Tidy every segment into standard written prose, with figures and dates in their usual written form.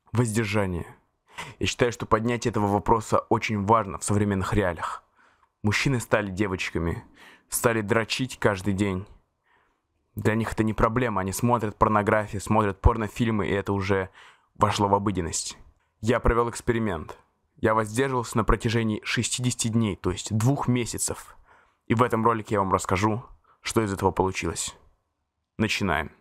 Воздержание. Я считаю, что поднятие этого вопроса очень важно в современных реалиях. Мужчины стали девочками, стали дрочить каждый день. Для них это не проблема, они смотрят порнографию, смотрят порнофильмы, и это уже вошло в обыденность. Я провел эксперимент. Я воздерживался на протяжении 60 дней, то есть 2 месяцев. И в этом ролике я вам расскажу, что из этого получилось. Начинаем.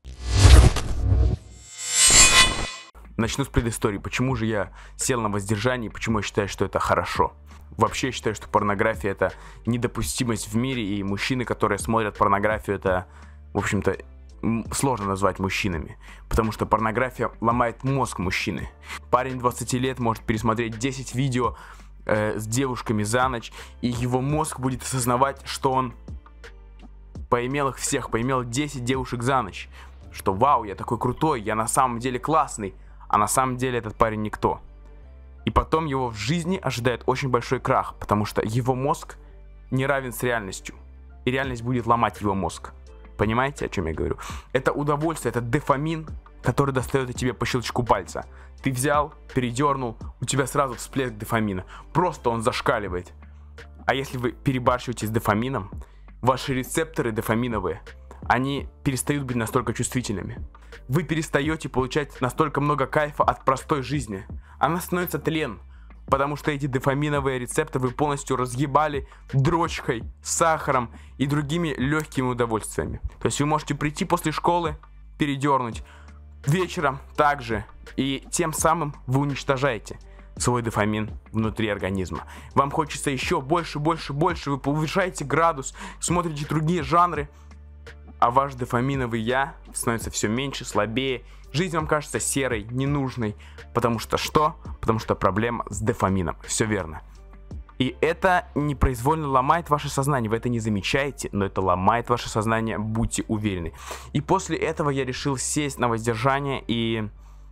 Начну с предыстории. Почему же я сел на воздержание и почему я считаю, что это хорошо? Вообще я считаю, что порнография — это недопустимость в мире, и мужчины, которые смотрят порнографию, это, в общем-то, сложно назвать мужчинами, потому что порнография ломает мозг мужчины. Парень 20 лет может пересмотреть 10 видео с девушками за ночь, и его мозг будет осознавать, что он поимел их всех, поимел 10 девушек за ночь. Что вау, я такой крутой, я на самом деле классный, а на самом деле этот парень никто. И потом его в жизни ожидает очень большой крах, потому что его мозг не равен с реальностью, и реальность будет ломать его мозг. Понимаете, о чем я говорю? Это удовольствие, это дофамин, который достает тебе по щелчку пальца. Ты взял, передернул, у тебя сразу всплеск дофамина. Просто он зашкаливает. А если вы перебарщиваете с дофамином, ваши рецепторы дофаминовые, они перестают быть настолько чувствительными. Вы перестаете получать настолько много кайфа от простой жизни. Она становится тлен, потому что эти дофаминовые рецепторы вы полностью разъебали дрочкой, сахаром и другими легкими удовольствиями. То есть вы можете прийти после школы, передернуть, вечером также, и тем самым вы уничтожаете свой дофамин внутри организма. Вам хочется еще больше, вы повышаете градус, смотрите другие жанры, а ваш дофаминовый я становится все меньше, слабее. Жизнь вам кажется серой, ненужной. Потому что что? Потому что проблема с дофамином. Все верно. И это непроизвольно ломает ваше сознание. Вы это не замечаете, но это ломает ваше сознание, будьте уверены. И после этого я решил сесть на воздержание и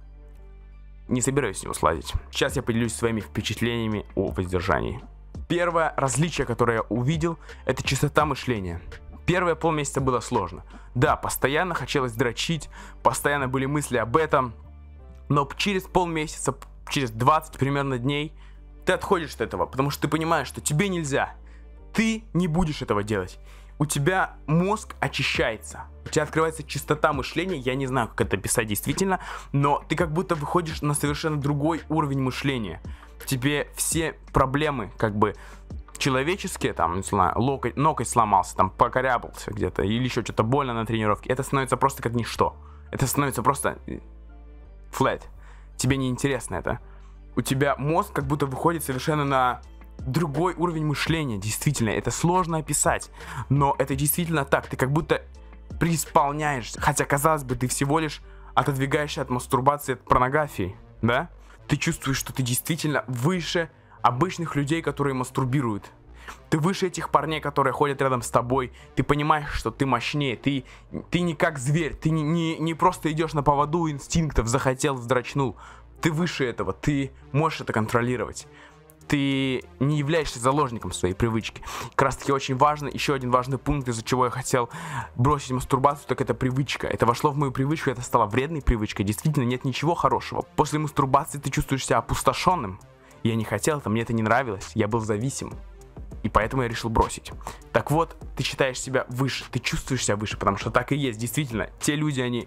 не собираюсь с него слазить. Сейчас я поделюсь своими впечатлениями о воздержании. Первое различие, которое я увидел, это частота мышления. Первые полмесяца было сложно. Да, постоянно хотелось дрочить, постоянно были мысли об этом. Но через полмесяца, через 20 примерно дней, ты отходишь от этого, потому что ты понимаешь, что тебе нельзя. Ты не будешь этого делать. У тебя мозг очищается. У тебя открывается чистота мышления. Я не знаю, как это описать действительно, но ты как будто выходишь на совершенно другой уровень мышления. Тебе все проблемы, как бы, человеческие, там, не знаю, ноготь сломался, там, покорябался где-то, или еще что-то больно на тренировке, это становится просто как ничто. Это становится просто flat. Тебе не интересно это. У тебя мозг как будто выходит совершенно на другой уровень мышления. Действительно, это сложно описать, но это действительно так. Ты как будто преисполняешься, хотя, казалось бы, ты всего лишь отодвигаешься от мастурбации, от порнографии, да? Ты чувствуешь, что ты действительно выше обычных людей, которые мастурбируют. Ты выше этих парней, которые ходят рядом с тобой. Ты понимаешь, что ты мощнее. Ты не как зверь. Ты не просто идешь на поводу инстинктов, захотел, вздрочнул. Ты выше этого. Ты можешь это контролировать. Ты не являешься заложником своей привычки. Как раз таки очень важно, еще один важный пункт, из-за чего я хотел бросить мастурбацию, так это привычка. Это вошло в мою привычку, это стало вредной привычкой. Действительно, нет ничего хорошего. После мастурбации ты чувствуешь себя опустошенным. Я не хотел это, мне это не нравилось, я был зависим. И поэтому я решил бросить. Так вот, ты считаешь себя выше, ты чувствуешь себя выше, потому что так и есть. Действительно, те люди, они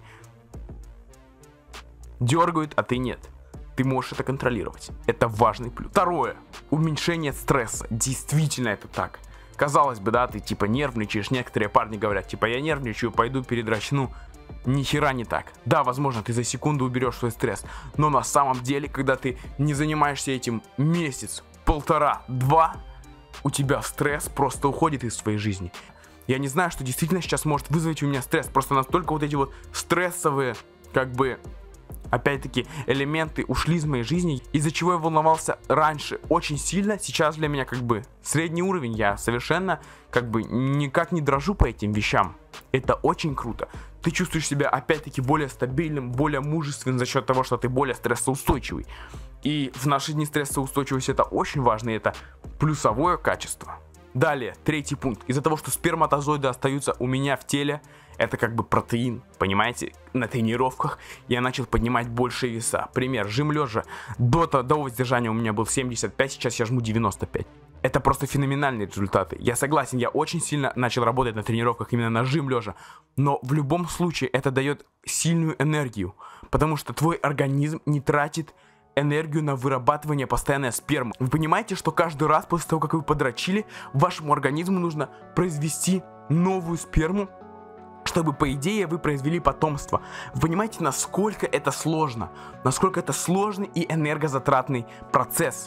дергают, а ты нет. Ты можешь это контролировать. Это важный плюс. Второе. Уменьшение стресса. Действительно это так. Казалось бы, да, ты типа нервничаешь. Некоторые парни говорят, типа, я нервничаю, пойду передрочну. Ни хера не так. Да, возможно, ты за секунду уберешь свой стресс, но на самом деле, когда ты не занимаешься этим месяц, полтора, 2, у тебя стресс просто уходит из своей жизни. Я не знаю, что действительно сейчас может вызвать у меня стресс. Просто настолько вот эти вот стрессовые, как бы, опять-таки, элементы ушли из моей жизни, из-за чего я волновался раньше очень сильно. Сейчас для меня как бы средний уровень. Я совершенно как бы никак не дрожу по этим вещам. Это очень круто. Ты чувствуешь себя опять-таки более стабильным, более мужественным за счет того, что ты более стрессоустойчивый. И в наши дни стрессоустойчивость — это очень важно, и это плюсовое качество. Далее, третий пункт. Из-за того, что сперматозоиды остаются у меня в теле, это как бы протеин, понимаете? На тренировках я начал поднимать больше веса. Пример, жим лежа. До воздержания у меня был 75, сейчас я жму 95. Это просто феноменальные результаты. Я согласен, я очень сильно начал работать на тренировках именно на жим лежа. Но в любом случае это дает сильную энергию. Потому что твой организм не тратит энергию на вырабатывание постоянной спермы. Вы понимаете, что каждый раз после того, как вы подрочили, вашему организму нужно произвести новую сперму, чтобы, по идее, вы произвели потомство. Вы понимаете, насколько это сложно? Насколько это сложный и энергозатратный процесс?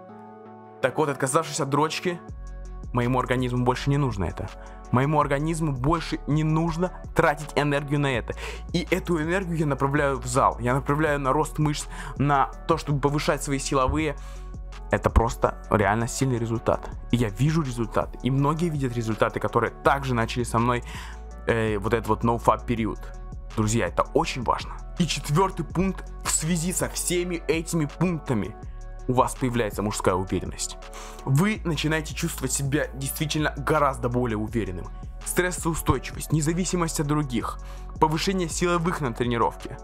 Так вот, отказавшись от дрочки, моему организму больше не нужно это. Моему организму больше не нужно тратить энергию на это. И эту энергию я направляю в зал. Я направляю на рост мышц, на то, чтобы повышать свои силовые. Это просто реально сильный результат. И я вижу результаты. И многие видят результаты, которые также начали со мной вот этот вот NoFap период. Друзья, это очень важно. И четвертый пункт. В связи со всеми этими пунктами у вас появляется мужская уверенность. Вы начинаете чувствовать себя действительно гораздо более уверенным. Стрессоустойчивость, независимость от других, повышение силовых на тренировке.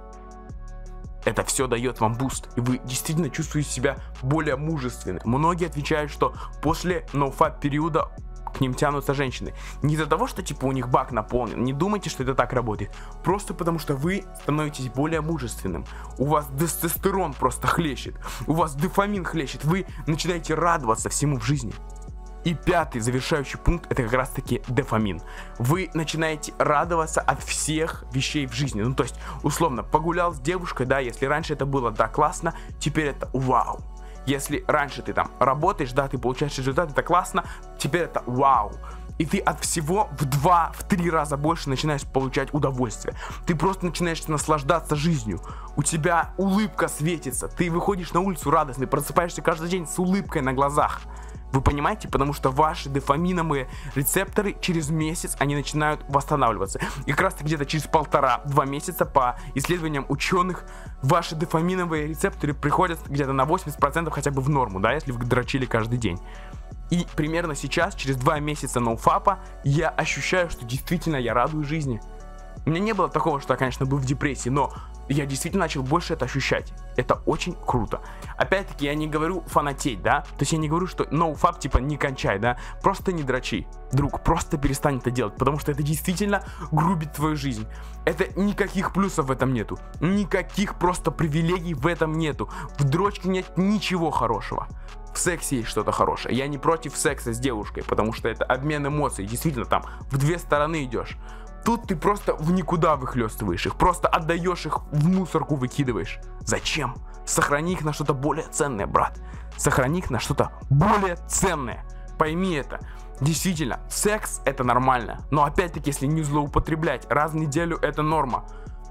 Это все дает вам буст, и вы действительно чувствуете себя более мужественным. Многие отвечают, что после NoFap периода к ним тянутся женщины. Не из-за того, что типа у них бак наполнен. Не думайте, что это так работает. Просто потому, что вы становитесь более мужественным. У вас тестостерон просто хлещет. У вас дофамин хлещет. Вы начинаете радоваться всему в жизни. И пятый, завершающий пункт, это как раз таки дофамин. Вы начинаете радоваться от всех вещей в жизни. Ну, то есть, условно, погулял с девушкой, да, если раньше это было, да, классно, теперь это вау. Если раньше ты там работаешь, да, ты получаешь результат, это классно, теперь это вау. И ты от всего в 2-3 раза больше начинаешь получать удовольствие. Ты просто начинаешь наслаждаться жизнью. У тебя улыбка светится, ты выходишь на улицу радостный, просыпаешься каждый день с улыбкой на глазах. Вы понимаете? Потому что ваши дофаминовые рецепторы через месяц, они начинают восстанавливаться. И как раз где-то через 1,5-2 месяца, по исследованиям ученых, ваши дофаминовые рецепторы приходят где-то на 80% хотя бы в норму, да, если вы дрочили каждый день. И примерно сейчас, через 2 месяца ноуфапа, я ощущаю, что действительно я радуюсь жизни. У меня не было такого, что я, конечно, был в депрессии, но я действительно начал больше это ощущать. Это очень круто. Опять-таки, я не говорю фанатеть, да? То есть я не говорю, что NoFap, типа, не кончай, да? Просто не дрочи. Друг, просто перестань это делать, потому что это действительно грубит твою жизнь. Это никаких плюсов в этом нету. Никаких просто привилегий в этом нету. В дрочке нет ничего хорошего. В сексе есть что-то хорошее. Я не против секса с девушкой, потому что это обмен эмоций. Действительно, там в 2 стороны идешь. Тут ты просто в никуда выхлестываешь их, просто отдаешь их в мусорку, выкидываешь. Зачем? Сохрани их на что-то более ценное, брат. Сохрани их на что-то более ценное. Пойми это. Действительно, секс это нормально. Но опять-таки, если не злоупотреблять, раз в неделю это норма.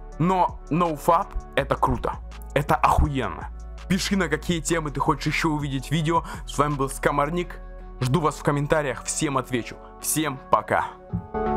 Но NoFap это круто. Это охуенно. Пиши, на какие темы ты хочешь еще увидеть видео. С вами был Скоморник. Жду вас в комментариях. Всем отвечу. Всем пока.